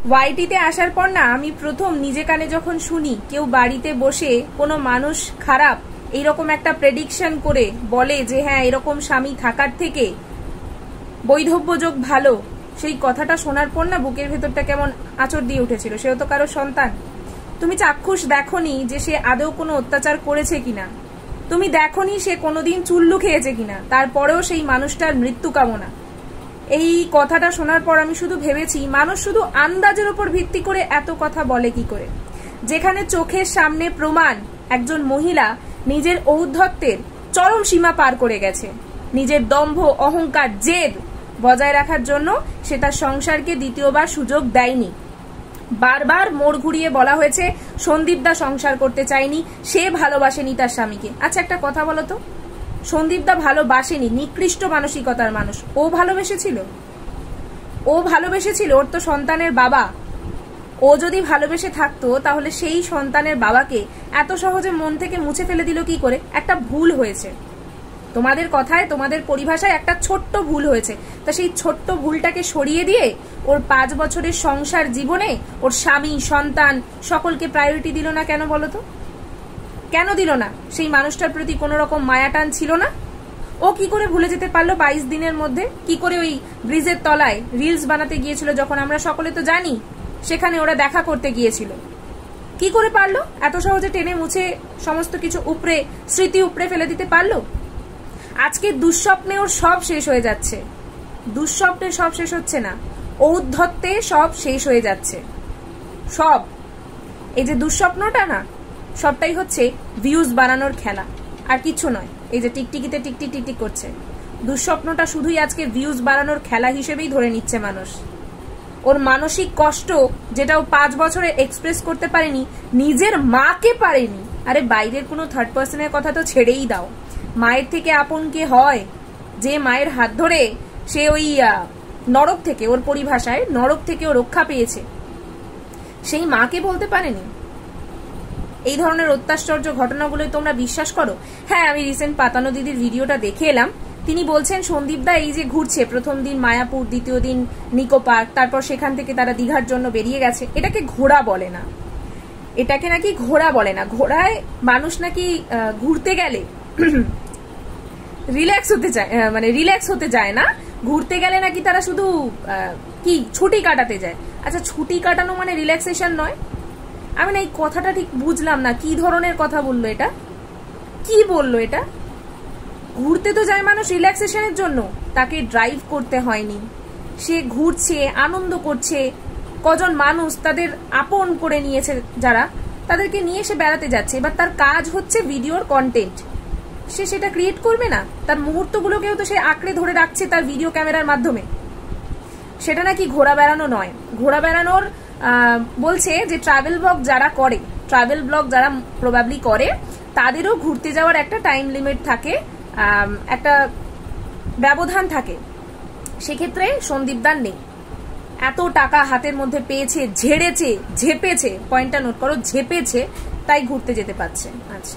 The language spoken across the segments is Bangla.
ওয়াইটিতে আসার পর না আমি প্রথম নিজে কানে যখন শুনি কেউ বাড়িতে বসে কোনো মানুষ খারাপ এইরকম একটা প্রেডিকশন করে বলে যে হ্যাঁ এরকম স্বামী থাকার থেকে বৈধব্য যোগ ভালো, সেই কথাটা শোনার পর না বুকের ভেতরটা কেমন আঁচড় দিয়ে উঠেছিল। সেও তো কারো সন্তান। তুমি চাক্ষুষ দেখোনি যে সে আদৌ কোনো অত্যাচার করেছে কিনা, তুমি দেখোনি সে কোনোদিন চুল্লু খেয়েছে কিনা, তারপরেও সেই মানুষটার মৃত্যু কামনা। এই কথাটা শোনার পর আমি শুধু ভেবেছি মানুষ শুধু আন্দাজের উপর ভিত্তি করে এত কথা বলে কি করে, যেখানে চোখের সামনে প্রমাণ একজন মহিলা নিজের ঔদ্ধত্যের চরম সীমা পার করে গেছে, নিজের দম্ভ অহংকার জেদ বজায় রাখার জন্য সে তার সংসারকে দ্বিতীয়বার সুযোগ দেয়নি। বারবার মোড় ঘুরিয়ে বলা হয়েছে সন্দীপদা সংসার করতে চায়নি, সে ভালোবাসেনি তার স্বামীকে। আচ্ছা একটা কথা বলো তো, সন্দীপদা ভালোবাসেনি, নিকৃষ্ট মানসিকতার মানুষ, ও ভালোবেসেছিল? ও ভালোবেসেছিল ওর তো সন্তানের বাবা। ও যদি ভালোবেসে থাকতো তাহলে সেই সন্তানের বাবাকে এত সহজে মন থেকে মুছে ফেলে দিল কি করে? একটা ভুল হয়েছে, তোমাদের কথায় তোমাদের পরিভাষায় একটা ছোট্ট ভুল হয়েছে। তা সেই ছোট্ট ভুলটাকে সরিয়ে দিয়ে ওর 5 বছরের সংসার জীবনে ওর স্বামী সন্তান সকলকে প্রায়োরিটি দিল না কেন বলো তো? কেন দিল না? সেই মানুষটার প্রতি কোনো রকম মায়াটান ছিল না? ও কি করে ভুলে যেতে পারলো 22 দিনের মধ্যে? কি করে ওই ব্রিজের তলায় রিলস বানাতে গিয়েছিল যখন আমরা সকলে তো জানি সেখানে ওরা দেখা করতে গিয়েছিল, কি করে পারলো এত সহজে টেনে মুছে সমস্ত কিছু উপরে স্মৃতি উপরে ফেলে দিতে পারলো? আজকে দুঃস্বপ্নে ওর সব শেষ হয়ে যাচ্ছে। দুঃস্বপ্নে সব শেষ হচ্ছে না, ঔদ্ধত্যে সব শেষ হয়ে যাচ্ছে। সব এই যে দুঃস্বপ্নটা না, সবটাই হচ্ছে ভিউজ বানানোর খেলা, আর কিছু নয়। এই যে টিকটিকিতে টিকটিক টিকটিক করছে, দুঃস্বপ্নটা শুধুই আজকে ভিউজ বানানোর খেলা হিসেবেই ধরে নিচ্ছে মানুষ। ওর মানসিক কষ্ট যেটা ও 5 বছরে এক্সপ্রেস করতে পারেনি, নিজের মাকে পারেনি। আরে বাইরের কোনো থার্ড পার্সনের কথা তো ছেড়েই দাও, মায়ের থেকে আপন কে হয়? যে মায়ের হাত ধরে সে ওই নরক থেকে, ওর পরিভাষায় নরক থেকে ও রক্ষা পেয়েছে, সেই মাকে বলতে পারেনি। এই ধরনের অত্যাশ্চর্য ঘটনাগুলো তোমরা বিশ্বাস করো? হ্যাঁ, আমি রিসেন্ট পাতানো দিদির ভিডিওটা দেখে এলাম। তিনি বলছেন সন্দীপদা এই যে ঘুরছে, প্রথম দিন মায়াপুর, দ্বিতীয় দিন নিকো পার্ক, তারপর সেখান থেকে তারা দীঘার জন্য বেরিয়ে গেছে। এটাকে ঘোরা বলে না, এটাকে নাকি ঘোরা বলে না। ঘোড়ায় মানুষ নাকি ঘুরতে গেলে রিল্যাক্স হতে চায়, মানে রিল্যাক্স হতে যায় না, ঘুরতে গেলে নাকি তারা শুধু কি ছুটি কাটাতে যায়। আচ্ছা ছুটি কাটানো মানে রিল্যাক্সেশন নয়? আমি না এই কথাটা ঠিক বুঝলাম না, কি ধরনের কথা বললো এটা, কি বললো এটা? ঘুরতে তো যায় মানুষ রিল্যাক্সেশনের জন্য, তাকে ড্রাইভ করতে হয়নি, সে ঘুরছে আনন্দ করছে। কজন মানুষ তাদের আপন করে নিয়েছে যারা, তাদেরকে নিয়ে সে বেড়াতে যাচ্ছে। এবার তার কাজ হচ্ছে ভিডিওর কন্টেন্ট, সে সেটা ক্রিয়েট করবে না? তার মুহূর্তগুলোকেও তো সে আঁকড়ে ধরে রাখছে তার ভিডিও ক্যামেরার মাধ্যমে। সেটা নাকি ঘোরা বেড়ানো নয়। ঘোরা বেড়ানোর বলছে যে ট্রাভেল ব্লগ যারা করে, ট্রাভেল ব্লগ যারা প্রবাবলি করে, তাদেরও ঘুরতে যাওয়ার একটা টাইম লিমিট থাকে, একটা ব্যবধান থাকে। সেক্ষেত্রে সন্দীপদার নেই। এত টাকা হাতের মধ্যে পেয়েছে, ঝেড়েছে, ঝেপেছে, পয়েন্টটা নোট করো, ঝেপেছে, তাই ঘুরতে যেতে পারছে। আচ্ছা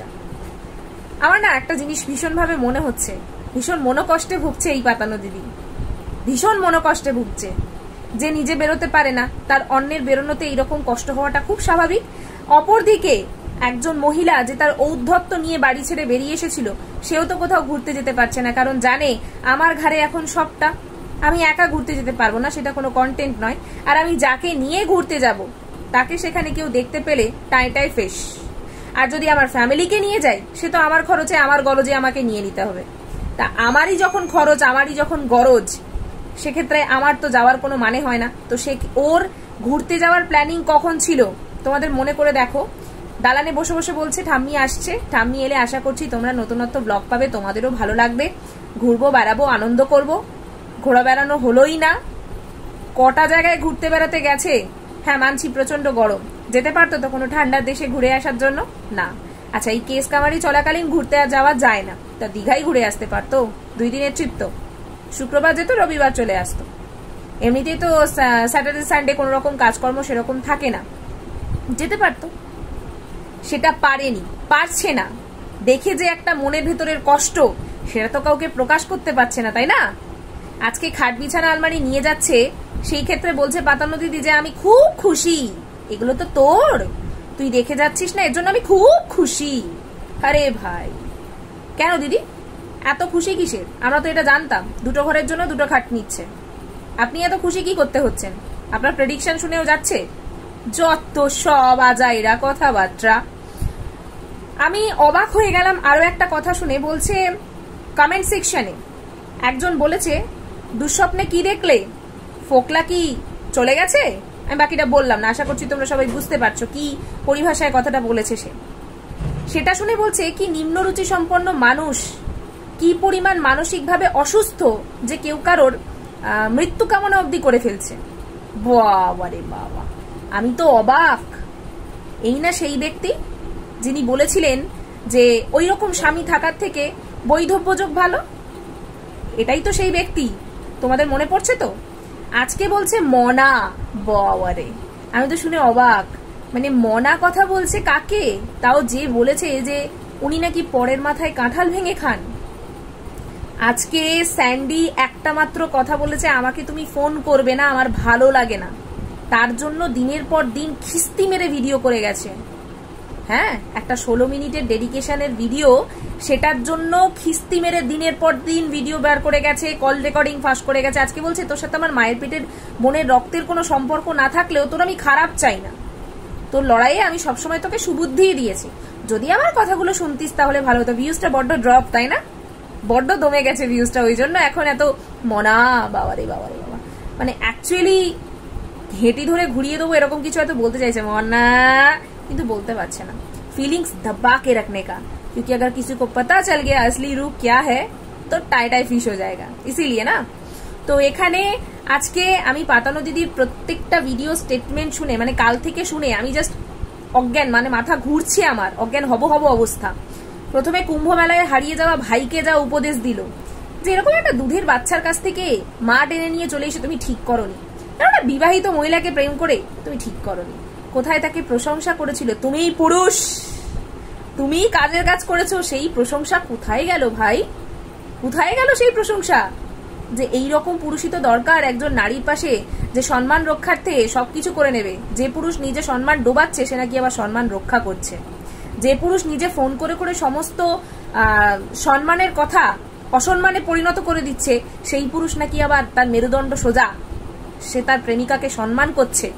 আমার না একটা জিনিস ভীষণভাবে মনে হচ্ছে, ভীষণ মনোকষ্টে ভুগছে এই পাতানো দিদি, ভীষণ মনোকষ্টে ভুগছে। যে নিজে বেরোতে পারে না, তার অন্যের বেরোনোতে এইরকম কষ্ট হওয়াটা খুব স্বাভাবিক। অপরদিকে একজন মহিলা যে তার ঔদ্ধত্য নিয়ে বাড়ি ছেড়ে বেরিয়ে এসেছিল, সেও তো কোথাও ঘুরতে যেতে পারছে না, কারণ জানে আমার ঘাড়ে এখন সবটা, আমি একা ঘুরতে যেতে পারবো না, সেটা কোনো কন্টেন্ট নয়। আর আমি যাকে নিয়ে ঘুরতে যাব তাকে সেখানে কেউ দেখতে পেলে টাইটাই ফেস। আর যদি আমার ফ্যামিলিকে নিয়ে যাই, সে তো আমার খরচে আমার গরজে আমাকে নিয়ে নিতে হবে। তা আমারই যখন খরচ, আমারই যখন গরজ, সেক্ষেত্রে আমার তো যাওয়ার কোনো মানে হয় না। তো সে ওর ঘুরতে যাওয়ার প্ল্যানিং কখন ছিল তোমাদের মনে করে দেখো। দালানে বসে বসে বলছে ঠাম্মি আসছে, ঠাম্মি এলে আশা করছি তোমরা নতুনত্ব ব্লগ পাবে, তোমাদেরও ভালো লাগবে, ঘুরবো বেড়াবো আনন্দ করব। ঘোরা বেড়ানো হলোই না। কটা জায়গায় ঘুরতে বেড়াতে গেছে। হ্যাঁ মানছি প্রচন্ড গরম, যেতে পারতো তো কোনো ঠান্ডার দেশে ঘুরে আসার জন্য? না। আচ্ছা এই কেস কামারি চলাকালীন ঘুরতে যাওয়া যায় না, তা দীঘাই ঘুরে আসতে পারতো, 2 দিনের ট্রিপ তো, শুক্রবার যেত রবিবার চলে আসতো। এমনিতেই তো স্যাটারডে সানডে কোনো রকম কাজকর্ম সেরকম থাকে না, যেতে পারতো। সেটা পারেনি, পারছে না। দেখে যে একটা মনের ভেতরের কষ্ট, সেটা তো কাউকে প্রকাশ করতে পারছে না, তাই না? আজকে খাট বিছানা আলমারি নিয়ে যাচ্ছে, সেই ক্ষেত্রে বলছে পাতানো দিদি যে আমি খুব খুশি। এগুলো তো তোর, তুই দেখে যাচ্ছিস না, এর জন্য আমি খুব খুশি। আরে ভাই কেন দিদি এত খুশি কিসের? আমরা তো এটা জানতাম দুটো ঘরের জন্য দুটো খাট নিচ্ছে। আপনি এত খুশি কি করতে হচ্ছেন? আপনার প্রেডিকশন শুনেও যাচ্ছে যত সব আজাইরা কথাবার্তা। আমি অবাক হয়ে গেলাম আরো একটা কথা শুনে। বলছে কমেন্ট সেকশনে একজন বলেছে দুঃস্বপ্নে কি দেখলে? ফোকলা কি চলে গেছে? আমি বাকিটা বললাম না, আশা করছি তোমরা সবাই বুঝতে পারছো কি পরিভাষায় কথাটা বলেছে সে। সেটা শুনে বলছে কি নিম্নরুচি সম্পন্ন মানুষ কি পরিমাণ মানসিকভাবে অসুস্থ যে কেউ কারোর মৃত্যু কামনা অবধি করে ফেলছে। বাবা রে বাবা, আমি তো অবাক। এই না সেই ব্যক্তি যিনি বলেছিলেন যে ওই রকম স্বামী থাকার থেকে বৈধব্যযোগ ভালো? এটাই তো সেই ব্যক্তি, তোমাদের মনে পড়ছে তো? আজকে বলছে মনা। বাবা রে, আমি তো শুনে অবাক। মানে মনা কথা বলছে কাকে? তাও যে বলেছে যে উনি নাকি পরের মাথায় কাঁঠাল ভেঙে খান। আজকে স্যান্ডি একটা মাত্র কথা বলেছে, আমাকে তুমি ফোন করবে না, আমার ভালো লাগে না। তার জন্য দিনের পর দিন খিস্তি মেরে ভিডিও করে গেছে। হ্যাঁ, একটা 16 মিনিটের ডেডিকেশনের ভিডিও, সেটার জন্য খিস্তি মেরে দিনের পর দিন ভিডিও বের করে গেছে, কল রেকর্ডিং ফাঁস করে গেছে। আজকে বলছে তোর সাথে আমার মায়ের পেটের বোনের রক্তের কোনো সম্পর্ক না থাকলেও তোর আমি খারাপ চাই না, তোর লড়াইয়ে আমি সবসময় তোকে সুবুদ্ধিই দিয়েছি। যদি আমার কথাগুলো শুনতিস তাহলে ভালো হতো। ভিউজটা বড্ড ড্রপ, তাই না? বড্ড দমে গেছে ভিউজটা, ওই জন্য এখন এত মনা। বাবারে বাবারে বাবা, মানে অ্যাকচুয়ালি ঘেঁটি ধরে ঘুরিয়ে দেবো এরকম কিছু হয়তো বলতে চাইছে মনা, কিন্তু বলতে পারছে না। फीलिंग्स दबा के रखने का, क्योंकि अगर किसी को पता चल गया असली रूप क्या है तो टाई टाई फिश हो जाएगा, इसीलिए ना। তো এখানে আজকে আমি পাতানো দিদির প্রত্যেকটা ভিডিও স্টেটমেন্ট শুনে, মানে কাল থেকে শুনে আমি জাস্ট অজ্ঞান, মানে মাথা ঘুরছে আমার, অজ্ঞান হব অবস্থা। প্রথমে কুম্ভ মেলায় হারিয়ে যাওয়া ভাইকে যা উপদেশ দিল, যে এরকম একটা দুধের বাচ্চার কাছ থেকে মা টেনে নিয়ে চলে এসে তুমি ঠিক করনি, একটা বিবাহিত মহিলাকে প্রেম করে তুমি ঠিক করনি। কোথায় তাকে প্রশংসা করেছিল, তুমিই পুরুষ, তুমি কাজের কাজ করেছো, সেই প্রশংসা কোথায় গেল ভাই? কোথায় গেল সেই প্রশংসা? যে এই রকম পুরুষই তো দরকার একজন নারীর পাশে, যে সম্মান রক্ষার্থে সবকিছু করে নেবে। যে পুরুষ নিজে সম্মান ডোবাচ্ছে সে নাকি আবার সম্মান রক্ষা করছে। যে পুরুষ নিজে ফোন করে করে সমস্ত সম্মানের কথা অসম্মানে পরিণত করে দিচ্ছে, সেই পুরুষ নাকি আবার তার মেরুদণ্ড সোজা, সে তার প্রেমিকাকে সম্মান করছে।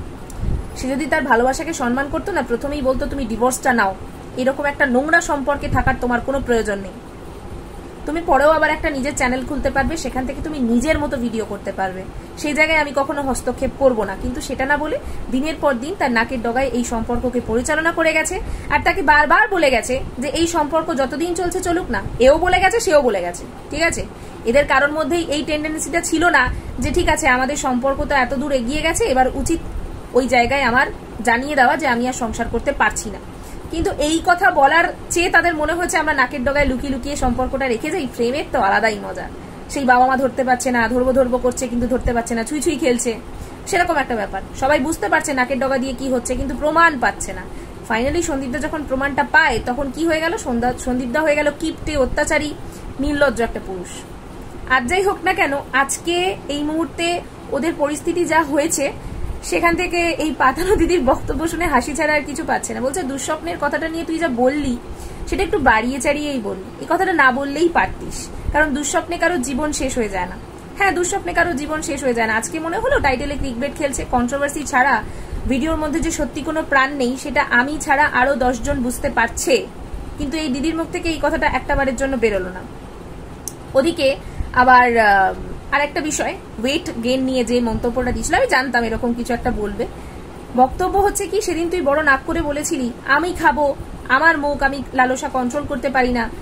সে যদি তার ভালোবাসাকে সম্মান করতো না, প্রথমেই বলতো তুমি ডিভোর্সটা নাও। এরকম একটা নোংরা সম্পর্কে থাকার তোমার কোনো প্রয়োজন নেই। তুমি পরেও আবার একটা নিজের চ্যানেল খুলতে পারবে, সেখান থেকে তুমি নিজের মতো ভিডিও করতে পারবে। সেই জায়গায় আমি কখনো হস্তক্ষেপ করব না, কিন্তু সেটা না বলে দিনের পর দিন তার নাকের ডগায় এই সম্পর্ককে পরিচালনা করে গেছে। আর তাকে বারবার বলে গেছে যে এই সম্পর্ক যতদিন চলছে চলুক না। এও বলে গেছে, সেও বলে গেছে, ঠিক আছে? এদের কারোর মধ্যেই এই টেন্ডেন্সিটা ছিল না যে ঠিক আছে আমাদের সম্পর্ক তো এত দূর এগিয়ে গেছে, এবার উচিত ওই জায়গায় আমার জানিয়ে দেওয়া যে আমি আর সংসার করতে পারছি না। কিন্তু এই কথা বলার চেয়ে তাদের মনে হয়েছে আমরা নাকের ডগায় লুকিয়ে লুকিয়ে সম্পর্কটা রেখে যাই। ফ্রেমের তো আলাদাই মজা। সেই বাবা মা ধরতে পারছে না, ধরবো করছে কিন্তু ধরতে পারছে না, ছুঁই খেলছে, সেরকম একটা ব্যাপার। সবাই বুঝতে পারছে নাকের ডগা দিয়ে কি হচ্ছে, কিন্তু প্রমাণ পাচ্ছে না। ফাইনালি সন্দীপদা যখন প্রমাণটা পায় তখন কি হয়ে গেল? সন্দীপদা হয়ে গেল কিপটে, অত্যাচারী, নির্লজ্জ একটা পুরুষ। আর যাই হোক না কেন, আজকে এই মুহূর্তে ওদের পরিস্থিতি যা হয়েছে, সেখান থেকে এই পাতানো দিদির বক্তব্য শুনে হাসি ছাড়া আর কিছু পাচ্ছে না। বলছে দুঃস্বপ্নের কথাটা নিয়ে তুই যা বললি সেটা একটু বাড়িয়ে চাড়িয়েই বললি, এই কথাটা না বললেই পারতিস, কারণ দুঃস্বপ্নে কারো জীবন শেষ হয়ে যায় না। হ্যাঁ, দুঃস্বপ্নে কারো জীবন শেষ হয়ে যায় না। আজকে মনে হলো টাইটেলে ক্লিকবেট খেলছে, কন্ট্রোভার্সি ছাড়া ভিডিওর মধ্যে যে সত্যি কোনো প্রাণ নেই সেটা আমি ছাড়া আরো 10 জন বুঝতে পারছে, কিন্তু এই দিদির মুখ থেকে এই কথাটা একটাবারের জন্য বেরোলো না। ওদিকে আবার আরেকটা বিষয়, ওয়েট গেইন নিয়ে যে মন্তব্যটা দিয়েছিল, আমি জানতাম এরকম কিছু একটা বলবে। বক্তব্য হচ্ছে কি, সেদিন তুই বড় নাক করে বলেছিলি আমি খাবো, আমার মুখ, আমি লালসা কন্ট্রোল করতে পারি না,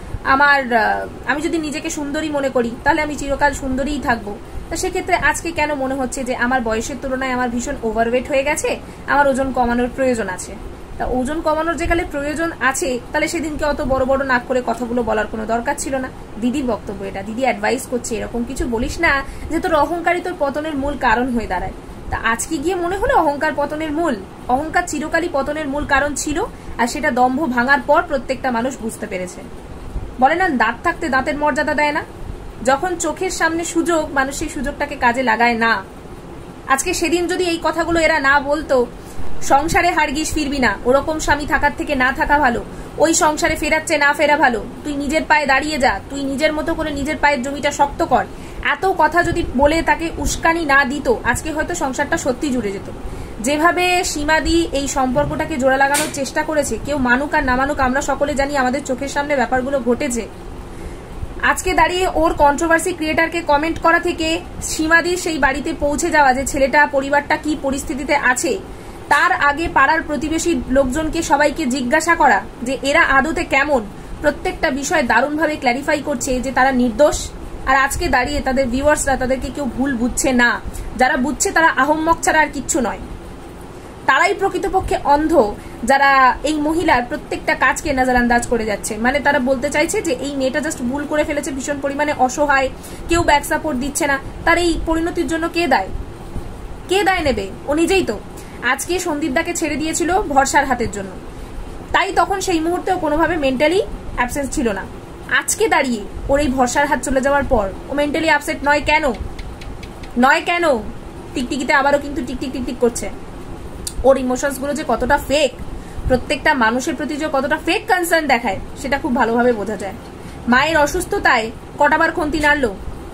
আমি যদি নিজেকে সুন্দরী মনে করি তাহলে আমি চিরকাল সুন্দরীই থাকবো। তা সেক্ষেত্রে আজকে কেন মনে হচ্ছে যে আমার বয়সের তুলনায় আমার ভীষণ ওভারওয়েট হয়ে গেছে, আমার ওজন কমানোর প্রয়োজন আছে? তা ওজন কমানোর যেখানে প্রয়োজন আছে, তাহলে সেদিনকে অত বড় বড় নাক করে কথাগুলো বলার কোনো দরকার ছিল না। দিদির বক্তব্য এটা, দিদি অ্যাডভাইস করছে এরকম কিছু বলিস না যে তোর অহংকারই তোর পতনের মূল কারণ হয়ে দাঁড়ায়। তা আজকে গিয়ে মনে হলো অহংকার পতনের মূল? অহংকার চিরকালই পতনের মূল কারণ ছিল, আর সেটা দম্ভ ভাঙার পর প্রত্যেকটা মানুষ বুঝতে পেরেছে। বলে না, দাঁত থাকতে দাঁতের মর্যাদা দেয় না। যখন চোখের সামনে সুযোগ, মানুষ সেই সুযোগটাকে কাজে লাগায় না। আজকে সেদিন যদি এই কথাগুলো এরা না বলতো, সংসারে হারগিস ফিরবি না, ওরকম স্বামী থাকার থেকে না থাকা ভালো, ওই সংসারে ফেরাচ্ছে না ফেরা ভালো, তুই নিজের পায়ে দাঁড়িয়ে যা, তুই নিজের মতো করে নিজের পায়ের জমিটা শক্ত কর, এত কথা যদি বলে তাকে উস্কানি না দিত, আজকে হয়তো সংসারটা সত্যি জুড়ে যেত। যেভাবে সীমাদি এই সম্পর্কটাকে জোড়া লাগানোর চেষ্টা করেছে, কেউ মানুক আর না মানুক, আমরা সকলে জানি আমাদের চোখের সামনে ব্যাপারগুলো ঘটেছে। আজকে দাঁড়িয়ে ওর কন্ট্রোভার্সি ক্রিয়েটারকে কমেন্ট করা থেকে সীমাদির সেই বাড়িতে পৌঁছে যাওয়া, যে ছেলেটা পরিবারটা কি পরিস্থিতিতে আছে, তার আগে পাড়ার প্রতিবেশী লোকজনকে সবাইকে জিজ্ঞাসা করা যে এরা আদতে কেমন, প্রত্যেকটা বিষয় দারুণভাবে ক্ল্যারিফাই করছে যে তারা নির্দোষ। আর আজকে দাঁড়িয়ে তাদের ভিউয়ার্সরা তাদেরকে কেউ ভুল বুঝছে না, যারা বুঝছে তারা আহম্মক ছাড়া আর কিচ্ছু নয়। তারাই প্রকৃতপক্ষে অন্ধ, যারা এই মহিলার প্রত্যেকটা কাজকে নজরআন্দাজ করে যাচ্ছে। মানে তারা বলতে চাইছে যে এই মেয়েটা জাস্ট ভুল করে ফেলেছে, ভীষণ পরিমাণে অসহায়, কেউ ব্যাক সাপোর্ট দিচ্ছে না, তার এই পরিণতির জন্য কে দায়? কে দায় নেবে? ও নিজেই তো। আজকে সন্দীপদাকে ছেড়ে দিয়েছিল ভরসার হাতের জন্য, তাই তখন সেই মুহূর্তে কোনোভাবে মেন্টালি অ্যাবসেন্ট ছিল না। আজকে দাঁড়িয়ে ওর এই ভরসার হাত চলে যাওয়ার পর ও মেন্টালি আপসেট নয় কেন? টিকটিকিতে আবারও কিন্তু টিকটিক টিকটিক করছে। ওর ইমোশনস গুলো যে কতটা ফেক, প্রত্যেকটা মানুষের প্রতি যে কতটা ফেক কনসার্ন দেখায়, সেটা খুব ভালোভাবে বোঝা যায়। মায়ের অসুস্থতায় কটাবার খন্তি নাড়লো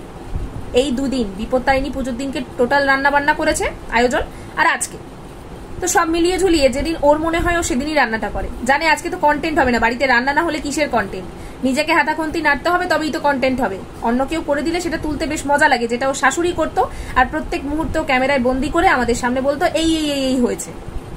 এই দুদিন, বিপত্তারিণী পুজোর দিনকে টোটাল রান্না বান্না করেছে আয়োজন, আর আজকে তো সব মিলিয়ে ঝুলিয়ে যেদিন ওর মনে হয় ও সেদিনই রান্নাটা করে। জানে আজকে তো কন্টেন্ট হবে না, বাড়িতে রান্না না হলে কিসের কন্টেন্ট? নিজেকে হাতাখন্তি নাড়তে হবে, তবেই তো কন্টেন্ট হবে। অন্য কেউ করে দিলে সেটা তুলতে বেশ মজা লাগে, যেটা ও শাশুড়ি করতো, আর প্রত্যেক মুহূর্তে ক্যামেরায় বন্দি করে আমাদের সামনে বলতো এই এই এই এই হয়েছে।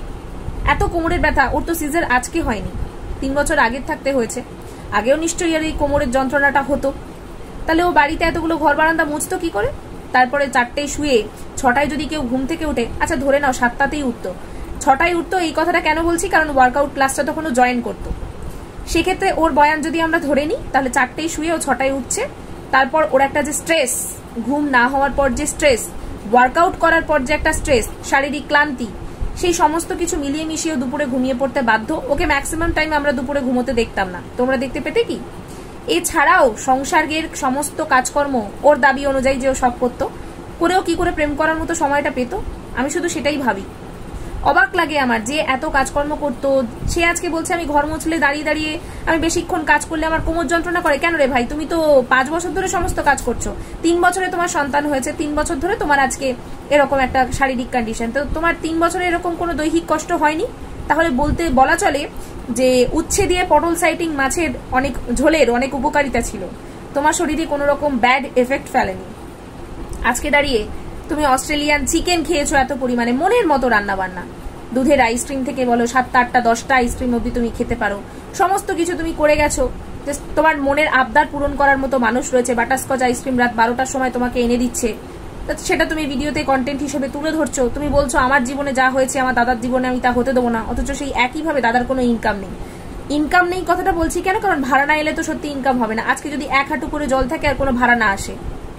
এত কোমরের ব্যথা ওর তো সিজার আজকে হয়নি, 3 বছর আগের থাকতে হয়েছে। আগেও নিশ্চয়ই আর এই কোমরের যন্ত্রণাটা হতো। তাহলে ও বাড়িতে এতগুলো ঘর বারান্দা মুছতো কি করে? তারপরে 4টায় শুয়ে 6টায় যদি কেউ ঘুম থেকে উঠে, আচ্ছা ধরে নাও 7টাতেই উঠতো, 6টায় উঠতো। এই কথাটা কেন বলছি? কারণ ওয়ার্কআউট ক্লাসটা তখন ও জয়েন করতো। সেক্ষেত্রে ওর বয়ান যদি আমরা ধরে নিই, তাহলে 4টায় শুয়ে ও 6টায় উঠছে। তারপর ওর একটা যে স্ট্রেস, ঘুম না হওয়ার পর যে স্ট্রেস, ওয়ার্কআউট করার পর যে একটা স্ট্রেস, শারীরিক ক্লান্তি, সেই সমস্ত কিছু মিলিয়ে মিশিয়ে দুপুরে ঘুমিয়ে পড়তে বাধ্য। ওকে ম্যাক্সিমাম টাইম আমরা দুপুরে ঘুমোতে দেখতাম না, তোমরা দেখতে পেতে কি? এছাড়াও সংসারের সমস্ত কাজকর্ম ওর দাবি অনুযায়ী যে ও সব করতো, করেও কি করে প্রেম করার মতো সময়টা পেত? আমি শুধু সেটাই ভাবি। অবাক লাগে আমার, যে এত কাজকর্ম করতো, সে আজকে বলছে আমি ঘর মুছলে দাঁড়িয়ে দাঁড়িয়ে আমি বেশিক্ষণ কাজ করলে আমার কোমর যন্ত্রণা করে। কেন রে ভাই? তুমি তো 5 বছর ধরে সমস্ত কাজ করছো, 3 বছরে তোমার সন্তান হয়েছে, 3 বছর ধরে তোমার আজকে এরকম একটা শারীরিক কন্ডিশন, তো তোমার 3 বছরে এরকম কোনো দৈহিক কষ্ট হয়নি? তাহলে বলা চলে যে উচ্ছে দিয়ে পটল সাইটিং মাছের অনেক ঝোলের অনেক উপকারিতা ছিল, তোমার শরীরে কোনো রকম ব্যাড এফেক্ট ফেলেনি। আজকে দাঁড়িয়ে তুমি অস্ট্রেলিয়ান চিকেন খেয়েছো এত পরিমাণে, মনের মতো রান্না বান্না, দুধের আইসক্রিম থেকে বলো 7টা 8টা 10টা আইসক্রিম অব্দি তুমি খেতে পারো, সমস্ত কিছু তুমি করে গেছো। তোমার মনের আবদার পূরণ করার মতো মানুষ রয়েছে, বাটারস্কচ আইসক্রিম রাত 12টার সময় তোমাকে এনে দিচ্ছে, সেটা তুমি ভিডিওতে কন্টেন্ট হিসেবে তুলে ধরছো। তুমি বলছো আমার জীবনে যা হয়েছে আমার দাদার জীবনে আমি তা হতে দেবো না, অথচ সেই একইভাবে দাদার কোনো ইনকাম নেই। ইনকাম নেই কথাটা বলছি কেন? কারণ ভাড়া না এলে তো সত্যি ইনকাম হবে না। আজকে যদি 1 হাঁটু করে জল থাকে আর কোনো ভাড়া না আসে,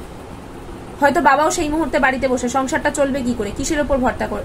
হয়তো বাবাও সেই মুহূর্তে বাড়িতে বসে, সংসারটা চলবে কি করে? কিসের ওপর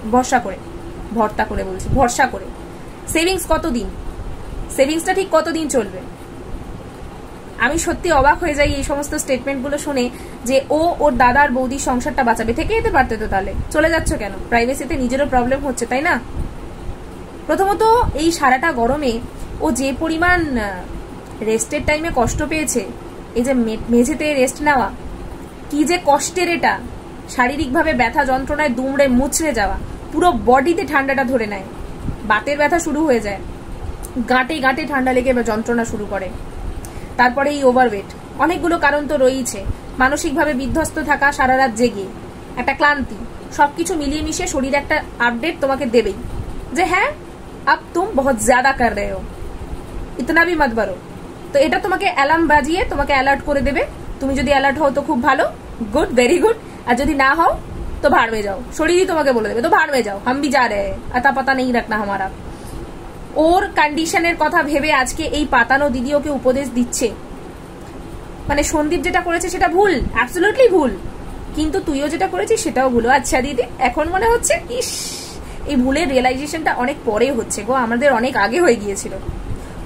ভরসা করে? সেভিংস কতদিন? সেভিংসটা ঠিক কতদিন চলবে? আমি সত্যি অবাক হয়ে যাই এই সমস্ত স্টেটমেন্টগুলো শুনে, যে ও ওর দাদার বৌদির সংসারটা বাঁচাবে। থেকে যেতে পারতে তো, তাহলে চলে যাচ্ছ কেন? প্রাইভেসিতে নিজেরও প্রবলেম হচ্ছে, তাই না? প্রথমত এই সারাটা গরমে ও যে পরিমাণ রেস্টের টাইমে কষ্ট পেয়েছে, এই যে মেঝেতে রেস্ট নেওয়া, কি যে কষ্টের এটা। শারীরিকভাবে ব্যথা যন্ত্রণায় দুমড়ে মুচড়ে যাওয়া, পুরো বডিতে ঠান্ডাটা ধরে নেয়, বাতের ব্যথা শুরু হয়ে যায়, গাঁটে গাঁটে ঠান্ডা লেগে যন্ত্রণা শুরু করে। তারপরে এই ওভারওয়েট, অনেকগুলো কারণ তো রয়েছে, মানসিকভাবে বিধ্বস্ত থাকা, সারা রাত জেগে, একটা ক্লান্তি, সবকিছু মিলিয়ে মিশিয়ে শরীর একটা আপডেট তোমাকে দেবেই যে হ্যাঁ আব তুম বহুত জ্যাদা কর রহে হো, ইতনা ভি মত বাড়ো। তো এটা তোমাকে অ্যালার্ম বাজিয়ে তোমাকে অ্যালার্ট করে দেবে। তুমি যদি অ্যালার্ট হও তো খুব ভালো, গুড, ভেরি গুড। আর যদি না হও তো ভাড় মে যাও, শরীরই তোমাকে বলে দেবে তো ভাড় মে যাও, হাম ভি যা রে, আতা পাতা নেই রাখনা হামারা। ওর কন্ডিশনের কথা ভেবে আজকে এই পাতানো দিদি ওকে উপদেশ দিচ্ছে। মানে সন্দীপ যেটা করেছে সেটা ভুল, অ্যাবসলিউটলি ভুল, কিন্তু তুইও যেটা করেছিস সেটাও ভুল। আচ্ছা দিদি, এখন মনে হচ্ছে ইস, এই ভুলের রিয়েলাইজেশনটা অনেক পরে হচ্ছে গো, আমাদের অনেক আগে হয়ে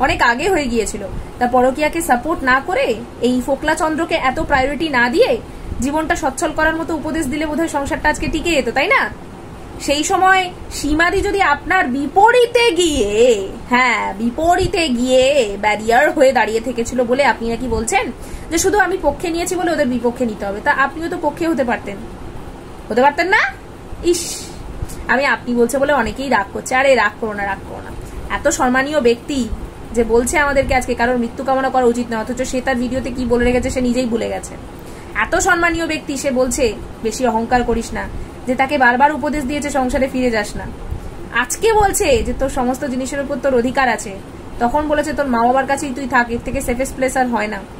গিয়েছিল। তা পরকিয়াকে সাপোর্ট না করে, এই ফোকলা চন্দ্রকে এত প্রায়োরিটি না দিয়ে, জীবনটা সচ্ছল করার মতো উপদেশ দিলে বোধহয় সংসারটা আজকে টিকে যেত, তাই না? সেই সময় সীমাদি যদি আপনার বিপরীতে গিয়ে ব্যারিয়ার হয়ে দাঁড়িয়ে থেকেছিল বলে আপনি নাকি বলছেন যে শুধু আমি পক্ষে নিয়েছি বলে ওদের বিপক্ষে নিতে হবে। তা আপনিও তো পক্ষে হতে পারতেন না? ইস, আমি আপনি বলছে বলে অনেকেই রাগ করছে। আরে রাগ করো না। এত সম্মানীয় ব্যক্তি যে বলছে আমাদেরকে আজকে কারোর মৃত্যু কামনা করা উচিত না, অথচ সে তার ভিডিওতে কি বলে রেখেছে সে নিজেই ভুলে গেছে। এত সম্মানীয় ব্যক্তি, সে বলছে বেশি অহংকার করিস না, যে তাকে বারবার উপদেশ দিয়েছে সংসারে ফিরে যাস না। আজকে বলছে যে তোর সমস্ত জিনিসের উপর তোর অধিকার আছে, তখন বলেছে তোর মা বাবার কাছেই তুই থাক, এর থেকে সেফেস্ট প্লেস আর হয় না।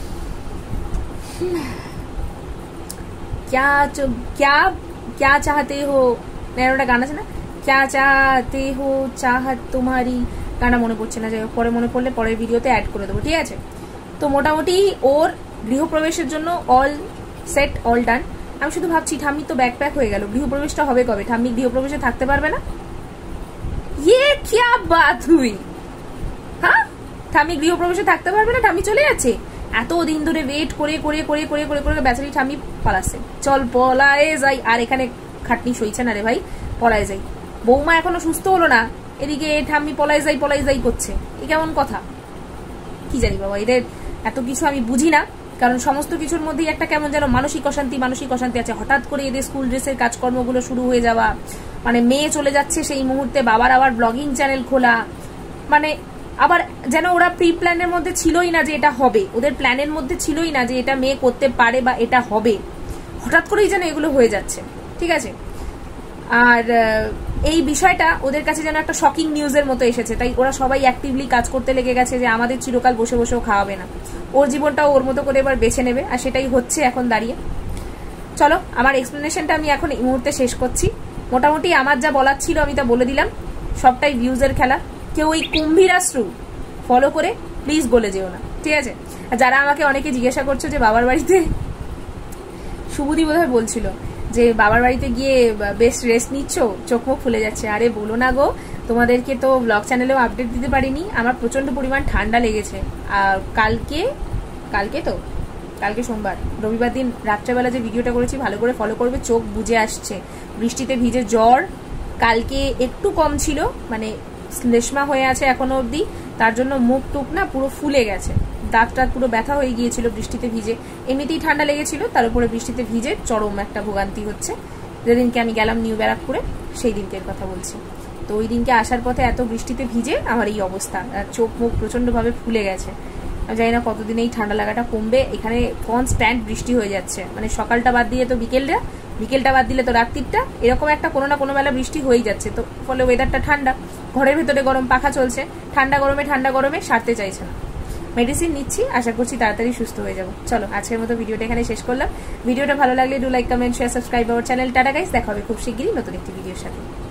क्या चाहते हो, একটা গান আছে না, क्या चाहते हो चाहत तुम्हारी, গানটা মনে পড়ছে না, যাই হোক পরে মনে পড়লে পরের ভিডিওতে অ্যাড করে দেবো, ঠিক আছে? তো মোটামুটি ওর গৃহপ্রবেশের জন্য অল সেট, অল ডান। আমি শুধু ভাবছি ঠাম্মি তো ব্যাকপ্যাক হয়ে গেল, গৃহপ্রবেশটা হবে কবে? ঠাম্মি গৃহপ্রবেশে থাকতে পারবে না? ইয়ে क्या बात हुई? হ্যাঁ, ঠাম্মি গৃহপ্রবেশে থাকতে পারবে না? ঠাম্মি চলে যাচ্ছে? এত দিন ধরে ওয়েট করে বেচারি ঠাম্মি পালাচ্ছে। চল পলায়ে যাই, আর এখানে খাটনি সইছে না রে ভাই, পলায়ে যাই। বৌমা এখনো সুস্থ হলো না, এদিকে ঠাম্মি পলায়ে যাই করছে। এ কেমন কথা? কি জানি বাবা, এদের এত কিছু আমি বুঝি না, কারণ সমস্ত কিছুর মধ্যেই একটা কেমন যেন মানসিক অশান্তি আছে। হঠাৎ করে এদের স্কুল ড্রেসের কাজকর্মগুলো শুরু হয়ে যাওয়া, মানে মেয়ে চলে যাচ্ছে সেই মুহূর্তে বাবার আবার ব্লগিং চ্যানেল খোলা, মানে আবার যেন ওরা প্রি প্ল্যানের মধ্যে ছিলই না যে এটা হবে, ওদের প্ল্যানের মধ্যে ছিলই না যে এটা মেয়ে করতে পারে বা এটা হবে। হঠাৎ করেই যেন এগুলো হয়ে যাচ্ছে, ঠিক আছে? আর এই বিষয়টা ওদের কাছে যেন একটা শকিং নিউজের মতো এসেছে, তাই ওরা সবাই অ্যাক্টিভলি কাজ করতে লেগে গেছে যে আমাদের চিরকাল বসেও খাওয়াবে না, ওর জীবনটাও ওর মতো করে এবার বেছে নেবে, আর সেটাই হচ্ছে এখন দাঁড়িয়ে। চলো, আমার এক্সপ্লেনেশনটা আমি এখন এই মুহূর্তে শেষ করছি। মোটামুটি আমার যা বলার ছিল আমি তা বলে দিলাম, সবটাই ভিউজের খেলা। কেউ ওই কুম্ভীরাশ্রু ফলো করে প্লিজ বলে যেও না, ঠিক আছে? আর যারা আমাকে অনেকে জিজ্ঞাসা করছো যে বাবার বাড়িতে, শুভদি বোধহয় বলছিল যে বাবার বাড়িতে গিয়ে বেশ রেস্ট নিচ্ছ, চোখ মুখ ফুলে যাচ্ছে। আরে বলো না গো, তোমাদেরকে তো ব্লগ চ্যানেলেও আপডেট দিতে পারিনি, আমার প্রচন্ড পরিমাণ ঠান্ডা লেগেছে। আর কালকে সোমবার, রবিবার দিন রাত্রেবেলা যে ভিডিওটা করেছি ভালো করে ফলো করবে, চোখ বুজে আসছে, বৃষ্টিতে ভিজে জ্বর। কালকে একটু কম ছিল, মানে শ্লেষ্মা হয়ে আছে এখনো অবধি, তার জন্য মুখ টুক না পুরো ফুলে গেছে, দাঁত পুরো ব্যথা হয়ে গিয়েছিল বৃষ্টিতে ভিজে। এমনিতেই ঠান্ডা লেগেছিল, তার উপরে বৃষ্টিতে ভিজে চরম একটা ভোগান্তি হচ্ছে। যেদিনকে আমি গেলাম নিউ ব্যারাকপুরে, সেই দিনকের কথা বলছি। তো ওই দিনকে আসার পথে এত বৃষ্টিতে ভিজে আমার এই অবস্থা, আর চোখ মুখ প্রচন্ডভাবে ফুলে গেছে। আমি জানি না কতদিন এই ঠান্ডা লাগাটা কমবে। এখানে কনস্ট্যান্ট বৃষ্টি হয়ে যাচ্ছে, মানে সকালটা বাদ দিয়ে তো বিকেলটা বাদ দিলে তো রাত্রিটা, এরকম একটা কোনো না কোনো বেলা বৃষ্টি হয়েই যাচ্ছে। তো ফলে ওয়েদারটা ঠান্ডা, ঘরের ভেতরে গরম, পাখা চলছে, ঠান্ডা গরমে সারতে চাইছে না। মেডিসিন নিচ্ছি, আশা করছি তাড়াতাড়ি সুস্থ হয়ে যাবো। চলো, আজকের মতো ভিডিওটা এখানে শেষ করলাম। ভিডিওটা ভালো লাগলে do like, comment, share, subscribe our channel. Tata guys, দেখা হবে খুব শিগগিরই নতুন একটি ভিডিওর সাথে।